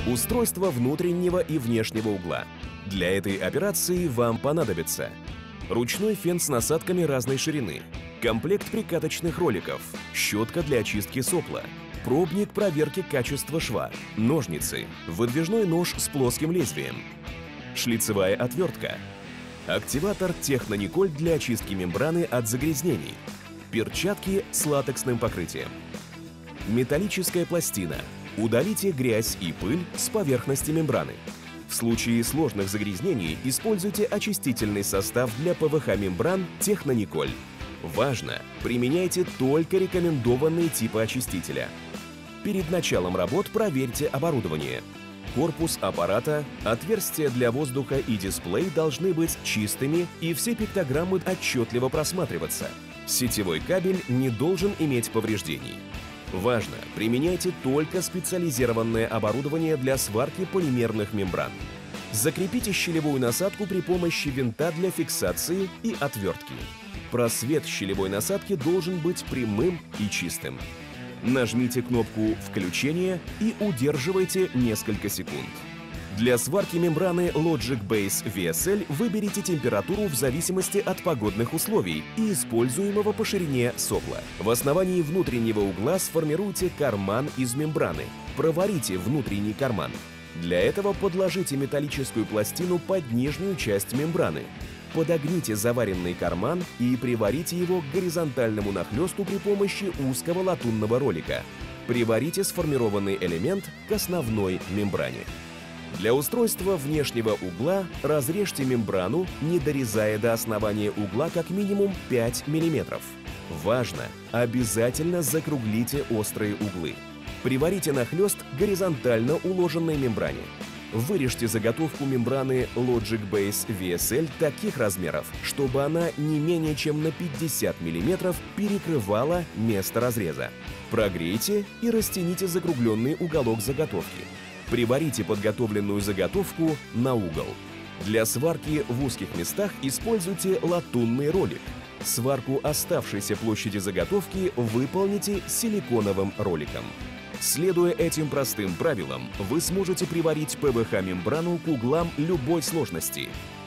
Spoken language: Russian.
Устройство внутреннего и внешнего угла. Для этой операции вам понадобится ручной фен с насадками разной ширины, комплект прикаточных роликов, щетка для очистки сопла, пробник проверки качества шва, ножницы, выдвижной нож с плоским лезвием, шлицевая отвертка, активатор Технониколь для очистки мембраны от загрязнений, перчатки с латексным покрытием, металлическая пластина. Удалите грязь и пыль с поверхности мембраны. В случае сложных загрязнений используйте очистительный состав для ПВХ-мембран Технониколь. Важно! Применяйте только рекомендованные типы очистителя. Перед началом работ проверьте оборудование. Корпус аппарата, отверстия для воздуха и дисплей должны быть чистыми, и все пиктограммы отчетливо просматриваться. Сетевой кабель не должен иметь повреждений. Важно! Применяйте только специализированное оборудование для сварки полимерных мембран. Закрепите щелевую насадку при помощи винта для фиксации и отвертки. Просвет щелевой насадки должен быть прямым и чистым. Нажмите кнопку «Включение» и удерживайте несколько секунд. Для сварки мембраны Logic Base VSL выберите температуру в зависимости от погодных условий и используемого по ширине сопла. В основании внутреннего угла сформируйте карман из мембраны. Проварите внутренний карман. Для этого подложите металлическую пластину под нижнюю часть мембраны. Подогните заваренный карман и приварите его к горизонтальному нахлесту при помощи узкого латунного ролика. Приварите сформированный элемент к основной мембране. Для устройства внешнего угла разрежьте мембрану, не дорезая до основания угла как минимум 5 мм. Важно! Обязательно закруглите острые углы. Приварите нахлест к горизонтально уложенной мембране. Вырежьте заготовку мембраны Logic Base VSL таких размеров, чтобы она не менее чем на 50 мм перекрывала место разреза. Прогрейте и растяните закругленный уголок заготовки. Приварите подготовленную заготовку на угол. Для сварки в узких местах используйте латунный ролик. Сварку оставшейся площади заготовки выполните силиконовым роликом. Следуя этим простым правилам, вы сможете приварить ПВХ-мембрану к углам любой сложности.